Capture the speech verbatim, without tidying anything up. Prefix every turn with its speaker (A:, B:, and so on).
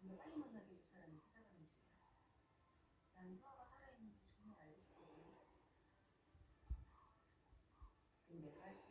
A: 좀 더 빨리 만나게 해줄 사람을 찾아가는 중이야. 난 서아가 살아있는지 정말 알고 싶거든. 지금 내가 할 수